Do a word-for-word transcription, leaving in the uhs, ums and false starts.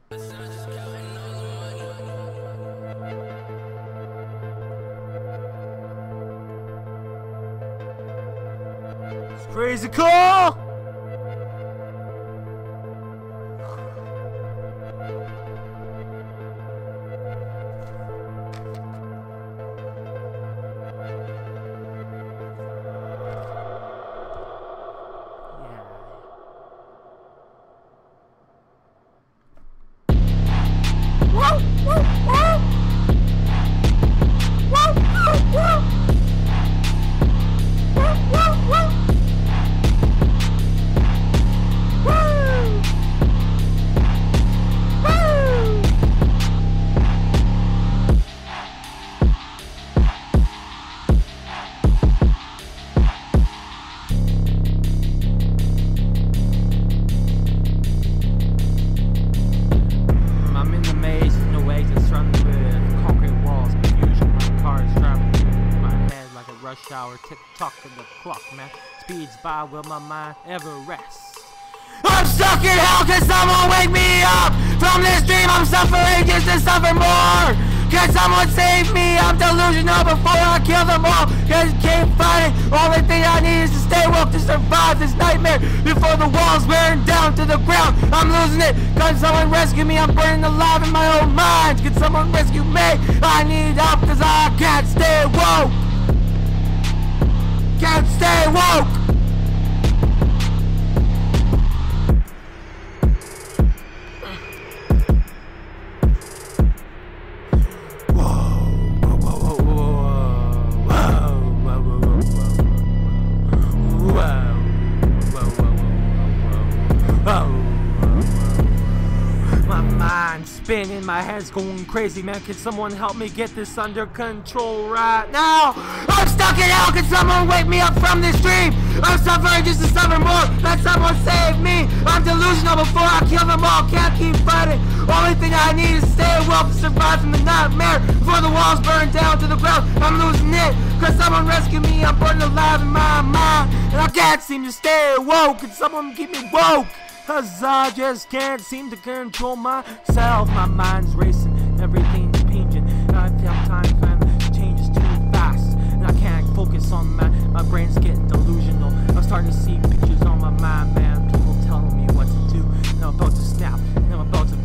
It's crazy cool! Rush hour, tick-tock of the clock, man. Speeds by, will my mind ever rest? I'm stuck in hell, can someone wake me up? From this dream I'm suffering just to suffer more. Can someone save me? I'm delusional before I kill them all. Cause can't fight it, only thing I need is to stay woke to survive this nightmare. Before the walls burn down to the ground, I'm losing it. Can someone rescue me? I'm burning alive in my own mind. Can someone rescue me? I need help cause I can't stay woke. Can't stay woke! My mind's spinning, my head's going crazy, man. Can someone help me get this under control right now? I'm stuck in hell, can someone wake me up from this dream? I'm suffering just to suffer more, let someone save me. I'm delusional before I kill them all, can't keep fighting. Only thing I need is to stay woke to survive from the nightmare. Before the walls burn down to the ground, I'm losing it. Cause someone rescue me, I'm burning alive in my mind. And I can't seem to stay woke, can someone keep me woke? Cause I just can't seem to control myself. My mind's racing, everything's pinging, and I feel time, man, changes too fast. And I can't focus on my, my brain's getting delusional. I'm starting to see pictures on my mind, man. People telling me what to do, and I'm about to snap, and I'm about to